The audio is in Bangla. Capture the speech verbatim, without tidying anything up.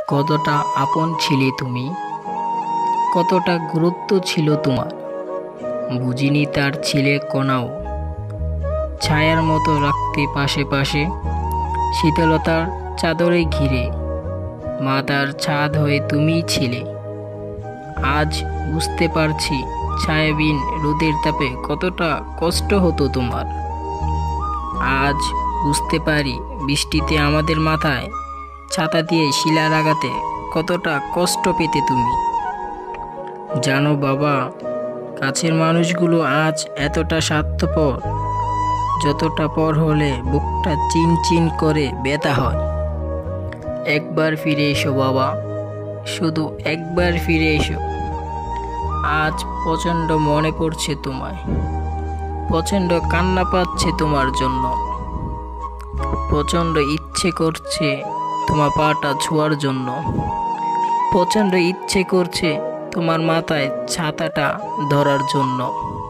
কতটা আপন ছিলে তুমি, কতটা গুরুত্ব ছিল তোমার। বুঝিনি তার ছিলে কণাও, ছায়ার মতো রাখতে পাশে পাশে, শীতলতার চাদরে ঘিরে। মাতার ছাদ হয়ে তুমিই ছিলে। আজ বুঝতে পারছি ছায়াবিন রোদের তাপে কতটা কষ্ট হতো তোমার। আজ বুঝতে পারি বৃষ্টিতে আমাদের মাথায় ছাতা দিয়ে শিলা লাগাতে কতটা কষ্ট পেতে তুমি। জানো বাবা, কাছের মানুষগুলো আজ এতটা স্বার্থপর, যতটা পর হলে বুকটা চিন চিন করে ব্যথা হয়। একবার ফিরে এসো বাবা, শুধু একবার ফিরে এসো। আজ প্রচণ্ড মনে পড়ছে তোমায়, প্রচণ্ড কান্না পাচ্ছে তোমার জন্য। প্রচণ্ড ইচ্ছে করছে তোমার পাটা ছোঁয়ার জন্য। প্রচণ্ড ইচ্ছে করছে তোমার মাথায় ছাতাটা ধরার জন্য।